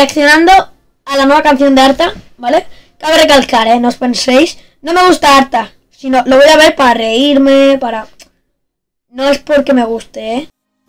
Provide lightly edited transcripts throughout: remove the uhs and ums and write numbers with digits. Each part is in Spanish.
reaccionando a la nueva canción de Arta, ¿vale? Cabe recalcar, no os penséis, no me gusta Arta, sino lo voy a ver para reírme, para... No es porque me guste,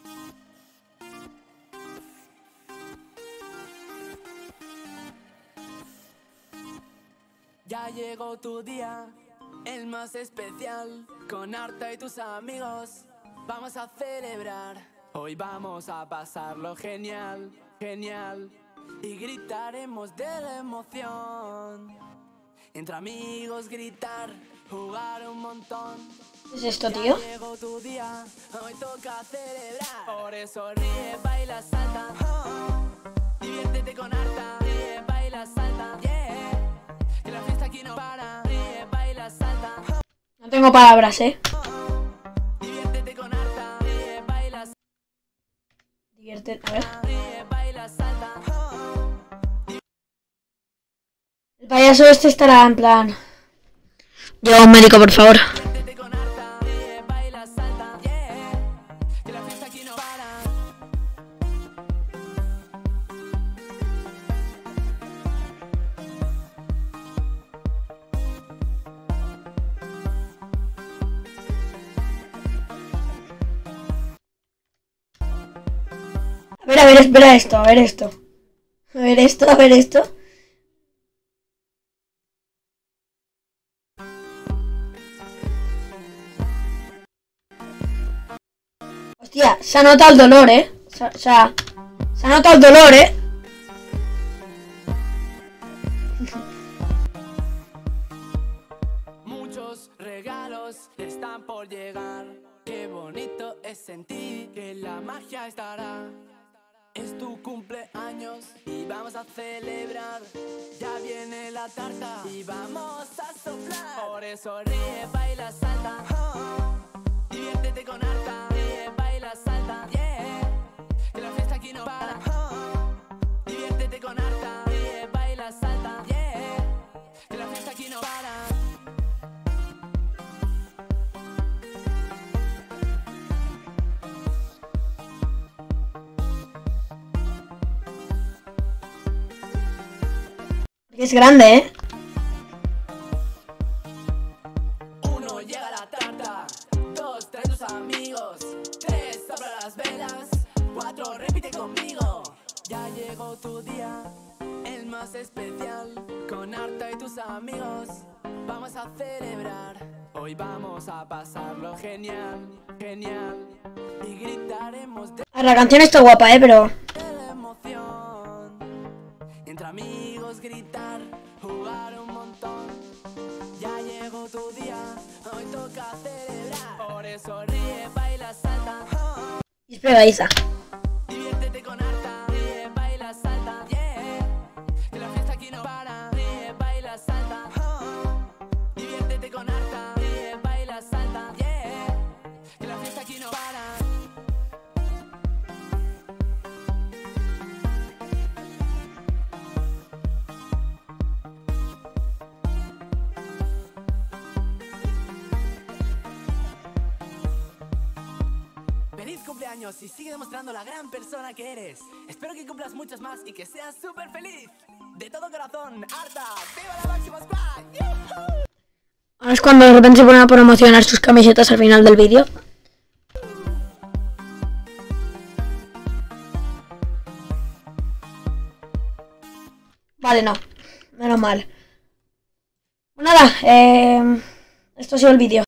Ya llegó tu día, el más especial, con Arta y tus amigos, vamos a celebrar. Hoy vamos a pasarlo genial, genial, y gritaremos de la emoción. Entre amigos gritar, jugar un montón. ¿Qué es esto, tío? Ya llegó tu día, hoy toca celebrar. Por eso ríe, baila, salta, diviértete con Arta. Ríe, baila, salta, yeah. Que la fiesta aquí no para. Ríe, baila, salta. No tengo palabras, Diviértete con Arta. Ríe, baila, Diviértete, a ver. ríe, baila, salta. El payaso este estará en plan... Lleva un médico, por favor. Diviértete con Arta. Ríe, baila, salta, yeah. Que la fiesta aquí no para. A ver, espera esto, a ver esto. A ver esto, a ver esto. Hostia, se ha notado el dolor, se ha notado el dolor, Muchos regalos están por llegar. Qué bonito es sentir que la magia estará. Es tu cumpleaños y vamos a celebrar. Ya viene la tarta y vamos a soplar. Por eso ríe, baila, salta, diviértete con Arta. Ríe, baila, salta, yeah. Que la fiesta aquí no para. Diviértete con Arta. Ríe, baila, salta, yeah. Que la fiesta aquí no para. Es grande, 1 llega la tarta, 2 trae tus amigos, 3 sopla las velas, 4 repite conmigo. Ya llegó tu día, el más especial, con Arta y tus amigos, vamos a celebrar. Hoy vamos a pasarlo genial, genial, y gritaremos de La canción está guapa, pero... la emoción. Entre amigos gritar, jugar un montón. Ya llegó tu día, hoy toca celebrar. Por eso ríe, baila, salta, Y es pegadiza. diviértete con Arta. Ríe, baila, salta, yeah. Que la fiesta aquí no para. Ríe, baila, salta, diviértete con Arta. Ríe, baila, salta, yeah. Que la fiesta aquí no para. Feliz cumpleaños y sigue demostrando la gran persona que eres. Espero que cumplas muchos más y que seas súper feliz. De todo corazón, Arta, ¡viva la Máxima Squad! ¡Yuhu! Ahora es cuando de repente se ponen a promocionar sus camisetas al final del vídeo. Vale, no. Menos mal. Pues nada, esto ha sido el vídeo.